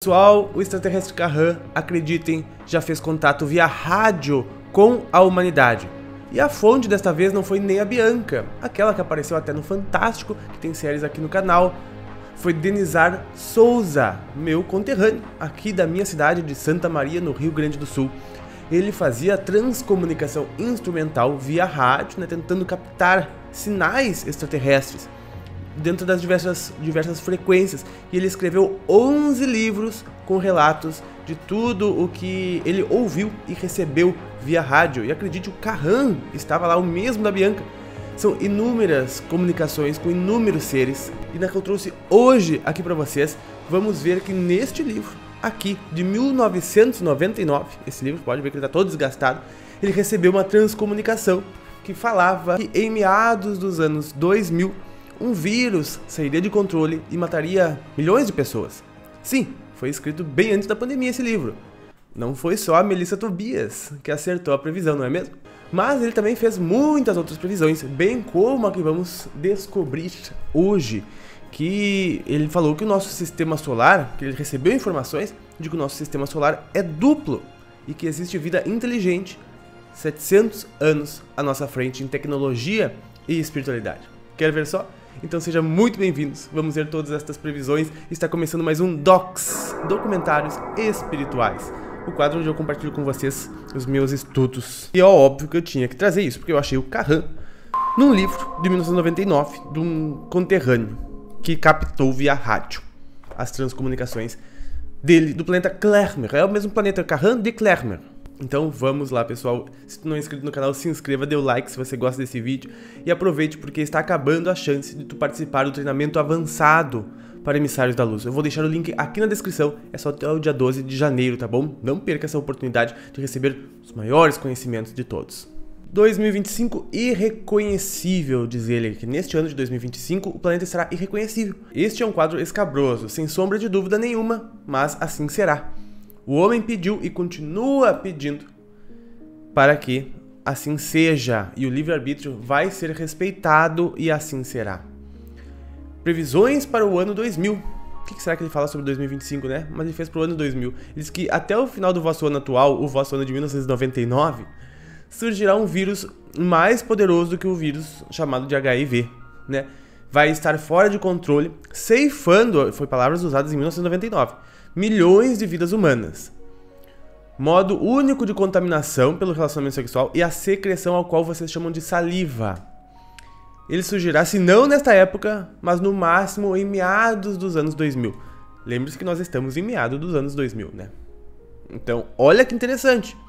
Pessoal, o extraterrestre Carran, acreditem, já fez contato via rádio com a humanidade. E a fonte desta vez não foi nem a Bianca, aquela que apareceu até no Fantástico, que tem séries aqui no canal. Foi Denizar Souza, meu conterrâneo, aqui da minha cidade de Santa Maria, no Rio Grande do Sul. Ele fazia transcomunicação instrumental via rádio, tentando captar sinais extraterrestres dentro das diversas frequências. E ele escreveu 11 livros com relatos de tudo o que ele ouviu e recebeu via rádio. E acredite, o Carran estava lá, o mesmo da Bianca. São inúmeras comunicações com inúmeros seres. E na que eu trouxe hoje aqui para vocês, vamos ver que neste livro, aqui de 1999, esse livro, pode ver que ele está todo desgastado, ele recebeu uma transcomunicação que falava que em meados dos anos 2000, um vírus sairia de controle e mataria milhões de pessoas. Sim, foi escrito bem antes da pandemia esse livro. Não foi só a Melissa Tobias que acertou a previsão, não é mesmo? Mas ele também fez muitas outras previsões, bem como a que vamos descobrir hoje, que ele falou que o nosso sistema solar, que ele recebeu informações de que o nosso sistema solar é duplo e que existe vida inteligente 700 anos à nossa frente em tecnologia e espiritualidade. Quer ver só? Então sejam muito bem-vindos, vamos ver todas estas previsões. Está começando mais um Docs, Documentários Espirituais, o quadro onde eu compartilho com vocês os meus estudos. E é óbvio que eu tinha que trazer isso, porque eu achei o Carran num livro de 1999 de um conterrâneo que captou via rádio as transcomunicações dele, do planeta Clermer. É o mesmo planeta Carran de Clermer. Então vamos lá, pessoal. Se tu não é inscrito no canal, se inscreva, dê o like se você gosta desse vídeo e aproveite porque está acabando a chance de tu participar do treinamento avançado para emissários da luz. Eu vou deixar o link aqui na descrição, é só até o dia 12 de janeiro, tá bom? Não perca essa oportunidade de receber os maiores conhecimentos de todos. 2025 irreconhecível, diz ele, que neste ano de 2025 o planeta será irreconhecível. Este é um quadro escabroso, sem sombra de dúvida nenhuma, mas assim será. O homem pediu e continua pedindo para que assim seja, e o livre-arbítrio vai ser respeitado e assim será. Previsões para o ano 2000. O que será que ele fala sobre 2025, né? Mas ele fez para o ano 2000. Ele diz que até o final do vosso ano atual, o vosso ano de 1999, surgirá um vírus mais poderoso do que o vírus chamado de HIV, né? Vai estar fora de controle, ceifando, foi palavras usadas em 1999, milhões de vidas humanas. Modo único de contaminação pelo relacionamento sexual e a secreção ao qual vocês chamam de saliva. Ele surgirá, se não nesta época, mas no máximo em meados dos anos 2000. Lembre-se que nós estamos em meados dos anos 2000, né? Então, olha que interessante.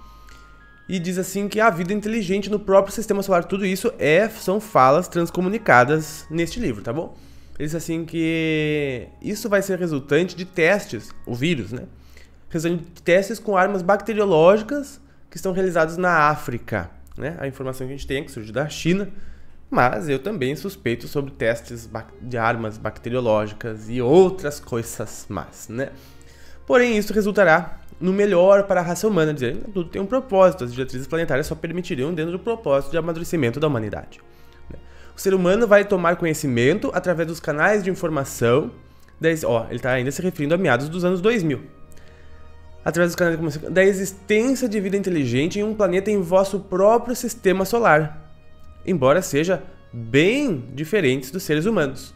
E diz assim que a vida inteligente no próprio sistema solar, tudo isso são falas transcomunicadas neste livro, tá bom? Ele diz assim que isso vai ser resultante de testes, o vírus, né? Resultante de testes com armas bacteriológicas que estão realizados na África, né? A informação que a gente tem é que surge da China, mas eu também suspeito sobre testes de armas bacteriológicas e outras coisas más, né? Porém, isso resultará no melhor para a raça humana, dizendo que tudo tem um propósito, as diretrizes planetárias só permitiriam dentro do propósito de amadurecimento da humanidade. O ser humano vai tomar conhecimento através dos canais de informação, ele está ainda se referindo a meados dos anos 2000, através dos canais de informação, da existência de vida inteligente em um planeta em vosso próprio sistema solar, embora seja bem diferentes dos seres humanos.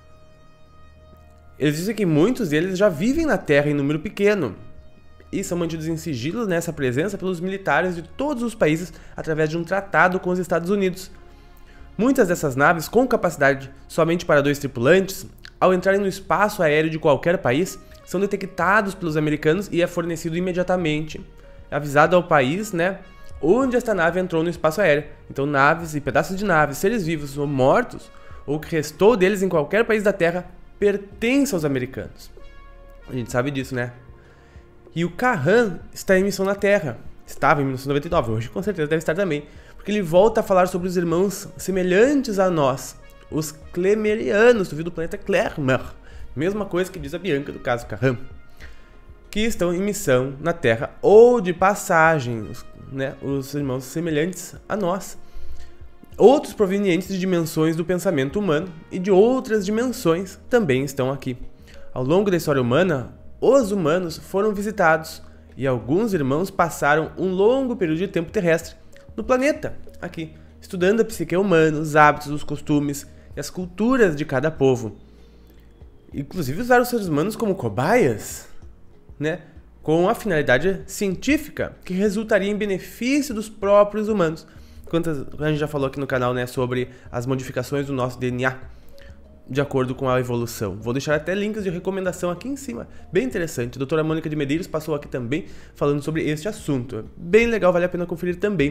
Eles dizem que muitos deles já vivem na Terra em número pequeno, e são mantidos em sigilo nessa presença pelos militares de todos os países através de um tratado com os Estados Unidos. Muitas dessas naves, com capacidade somente para 2 tripulantes, ao entrarem no espaço aéreo de qualquer país, são detectados pelos americanos e é fornecido imediatamente, avisado ao país, né, onde esta nave entrou no espaço aéreo. Então naves e pedaços de naves, seres vivos ou mortos, ou o que restou deles em qualquer país da Terra, pertence aos americanos. A gente sabe disso, né? E o Carran está em missão na Terra. Estava em 1999, hoje com certeza deve estar também. Porque ele volta a falar sobre os irmãos semelhantes a nós, os Clemerianos, do planeta Clermer. Mesma coisa que diz a Bianca do caso Carran. Que estão em missão na Terra ou de passagem, né? Os irmãos semelhantes a nós. Outros provenientes de dimensões do pensamento humano e de outras dimensões também estão aqui. Ao longo da história humana, os humanos foram visitados e alguns irmãos passaram um longo período de tempo terrestre no planeta, aqui, estudando a psique humana, os hábitos, os costumes e as culturas de cada povo. Inclusive usaram os seres humanos como cobaias, né? Com a finalidade científica que resultaria em benefício dos próprios humanos. A gente já falou aqui no canal, né, sobre as modificações do nosso DNA de acordo com a evolução. Vou deixar até links de recomendação aqui em cima. Bem interessante. A doutora Mônica de Medeiros passou aqui também falando sobre este assunto. Bem legal, vale a pena conferir também.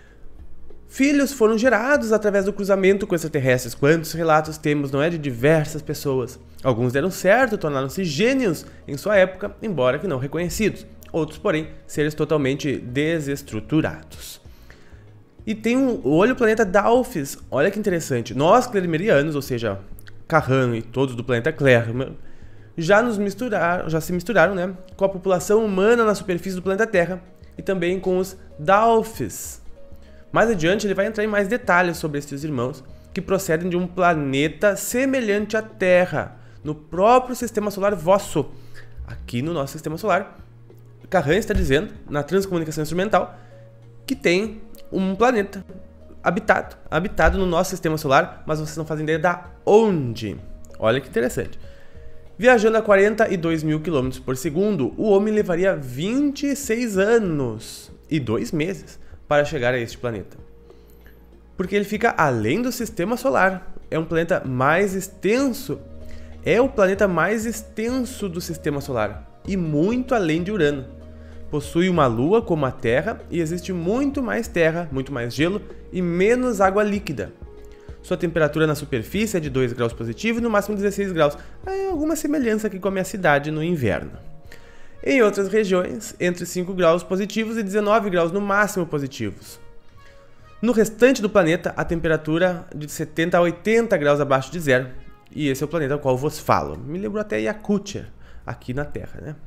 Filhos foram gerados através do cruzamento com extraterrestres. Quantos relatos temos, não é, de diversas pessoas? Alguns deram certo, tornaram-se gênios em sua época, embora que não reconhecidos. Outros, porém, seres totalmente desestruturados. E tem o olho planeta Dalphys. Olha que interessante. Nós, clermerianos, ou seja, Carran e todos do planeta Clerma, já se misturaram, né, com a população humana na superfície do planeta Terra e também com os Dalphys. Mais adiante ele vai entrar em mais detalhes sobre estes irmãos que procedem de um planeta semelhante à Terra, no próprio sistema solar vosso. Aqui no nosso sistema solar, Carran está dizendo, na transcomunicação instrumental, que tem um planeta habitado no nosso sistema solar, mas vocês não fazem ideia da onde. Olha que interessante. Viajando a 42 mil km por segundo, o homem levaria 26 anos e 2 meses para chegar a este planeta. Porque ele fica além do sistema solar. É um planeta mais extenso. É o planeta mais extenso do sistema solar e muito além de Urano. Possui uma lua como a Terra e existe muito mais terra, muito mais gelo e menos água líquida. Sua temperatura na superfície é de 2 graus positivo e no máximo 16 graus. Há alguma semelhança aqui com a minha cidade no inverno. Em outras regiões, entre 5 graus positivos e 19 graus no máximo positivos. No restante do planeta, a temperatura de 70 a 80 graus abaixo de zero. E esse é o planeta ao qual vos falo. Me lembrou até Yakutia, aqui na Terra, né?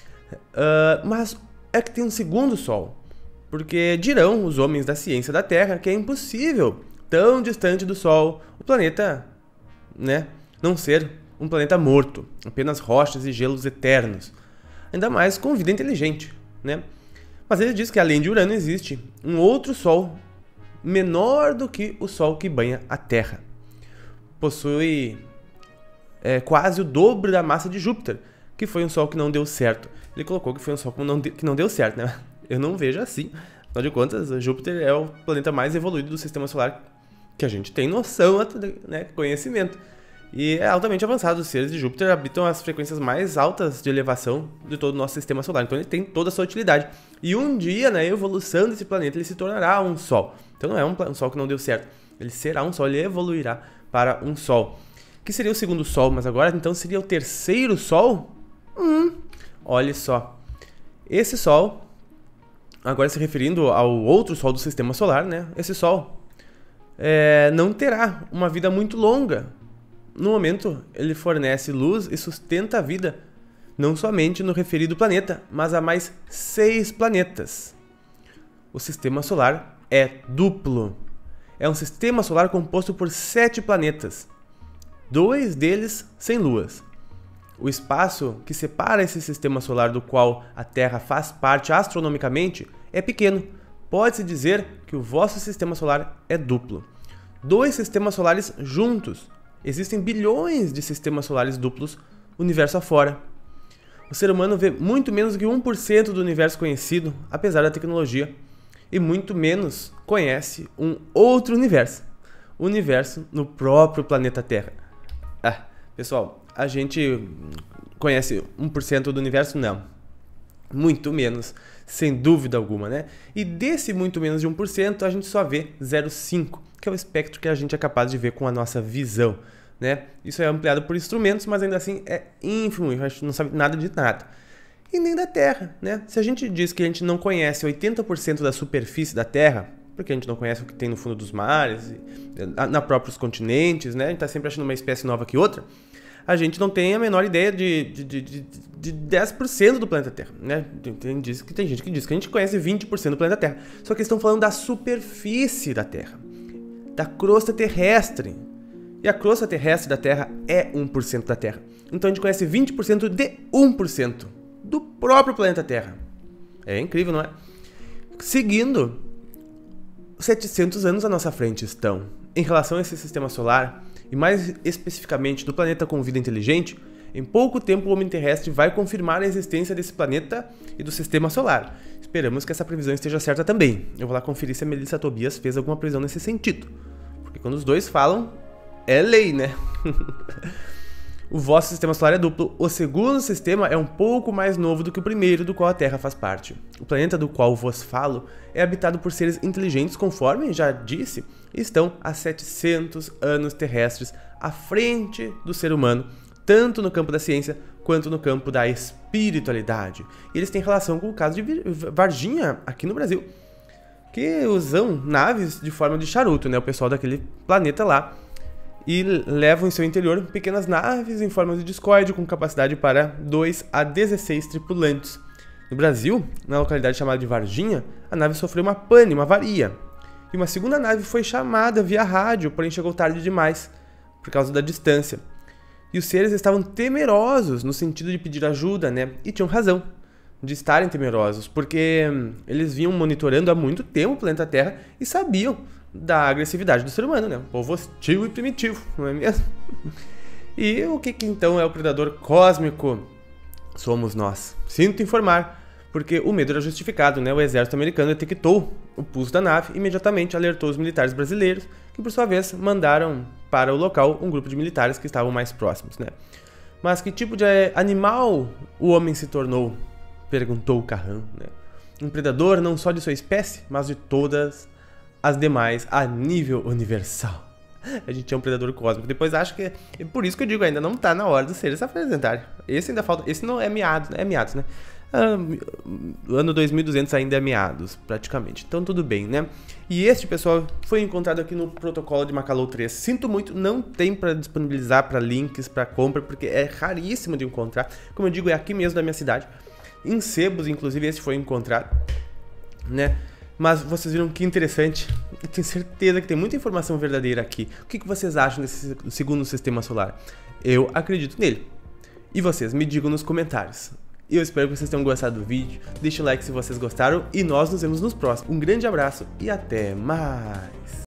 Mas é que tem um segundo Sol, porque dirão os homens da ciência da Terra que é impossível, tão distante do Sol, o planeta, né, não ser um planeta morto, apenas rochas e gelos eternos, ainda mais com vida inteligente, né? Mas ele diz que além de Urano existe um outro Sol menor do que o Sol que banha a Terra. Possui quase o dobro da massa de Júpiter, que foi um Sol que não deu certo. Ele colocou que foi um Sol que não deu certo, né? Eu não vejo assim. Afinal de contas, Júpiter é o planeta mais evoluído do sistema solar que a gente tem noção, né, conhecimento. E é altamente avançado. Os seres de Júpiter habitam as frequências mais altas de elevação de todo o nosso sistema solar. Então ele tem toda a sua utilidade. E um dia, na evolução desse planeta, ele se tornará um Sol. Então não é um Sol que não deu certo. Ele será um Sol, ele evoluirá para um Sol. Que seria o segundo Sol, mas agora então seria o terceiro Sol? Olha só. Esse Sol, agora se referindo ao outro Sol do sistema solar, né? Esse Sol não terá uma vida muito longa. No momento, ele fornece luz e sustenta a vida, não somente no referido planeta, mas a mais 6 planetas. O sistema solar é duplo. É um sistema solar composto por 7 planetas, 2 deles sem luas. O espaço que separa esse sistema solar do qual a Terra faz parte astronomicamente é pequeno. Pode-se dizer que o vosso sistema solar é duplo. 2 sistemas solares juntos. Existem bilhões de sistemas solares duplos universo afora. O ser humano vê muito menos que 1% do universo conhecido, apesar da tecnologia, e muito menos conhece um outro universo. O universo no próprio planeta Terra. Pessoal, a gente conhece 1% do universo? Não. Muito menos, sem dúvida alguma, né? E desse muito menos de 1%, a gente só vê 0,5%, que é o espectro que a gente é capaz de ver com a nossa visão, né? Isso é ampliado por instrumentos, mas ainda assim é ínfimo, a gente não sabe nada de nada. E nem da Terra, né? Se a gente diz que a gente não conhece 80% da superfície da Terra, porque a gente não conhece o que tem no fundo dos mares, na próprios continentes, né? A gente tá sempre achando uma espécie nova que outra. A gente não tem a menor ideia de 10% do planeta Terra, né? Tem gente que diz que a gente conhece 20% do planeta Terra. Só que eles estão falando da superfície da Terra, da crosta terrestre. E a crosta terrestre da Terra é 1% da Terra. Então a gente conhece 20% de 1%. do próprio planeta Terra. É incrível, não é? Seguindo, 700 anos à nossa frente estão. Em relação a esse sistema solar, e mais especificamente do planeta com vida inteligente, em pouco tempo o homem terrestre vai confirmar a existência desse planeta e do sistema solar. Esperamos que essa previsão esteja certa também. Eu vou lá conferir se a Melissa Tobias fez alguma previsão nesse sentido. Porque quando os dois falam, é lei, né? O vosso sistema solar é duplo. O segundo sistema é um pouco mais novo do que o primeiro, do qual a Terra faz parte. O planeta do qual vos falo é habitado por seres inteligentes, conforme já disse, e estão a 700 anos terrestres à frente do ser humano, tanto no campo da ciência quanto no campo da espiritualidade. E eles têm relação com o caso de Varginha, aqui no Brasil, que usam naves de forma de charuto, né? O pessoal daquele planeta lá. E levam em seu interior pequenas naves em forma de discoide com capacidade para 2 a 16 tripulantes. No Brasil, na localidade chamada de Varginha, a nave sofreu uma pane, uma avaria. E uma segunda nave foi chamada via rádio, porém chegou tarde demais, por causa da distância. E os seres estavam temerosos, no sentido de pedir ajuda, né? E tinham razão de estarem temerosos, porque eles vinham monitorando há muito tempo o planeta Terra e sabiam da agressividade do ser humano, né? Um povo hostil e primitivo, não é mesmo? E o que então é o predador cósmico? Somos nós. Sinto informar, porque o medo era justificado, né? O exército americano detectou o pulso da nave e imediatamente alertou os militares brasileiros, que por sua vez mandaram para o local um grupo de militares que estavam mais próximos, né? Mas que tipo de animal o homem se tornou? Perguntou o Carran, né? Um predador não só de sua espécie, mas de todas as demais a nível universal. A gente é um predador cósmico. Depois acho que é por isso que eu digo, ainda não tá na hora dos seres se apresentarem. Esse ainda falta. Esse não é meados, né? É meados, né? Ano 2200 ainda é meados, praticamente. Então tudo bem, né? E este, pessoal, foi encontrado aqui no protocolo de Macalou 3. Sinto muito, não tem para disponibilizar para links, para compra, porque é raríssimo de encontrar. Como eu digo, é aqui mesmo da minha cidade. Em sebos, inclusive, esse foi encontrado, né? Mas vocês viram que interessante. Eu tenho certeza que tem muita informação verdadeira aqui. O que vocês acham desse segundo sistema solar? Eu acredito nele. E vocês, me digam nos comentários. Eu espero que vocês tenham gostado do vídeo. Deixe o like se vocês gostaram e nós nos vemos nos próximos. Um grande abraço e até mais!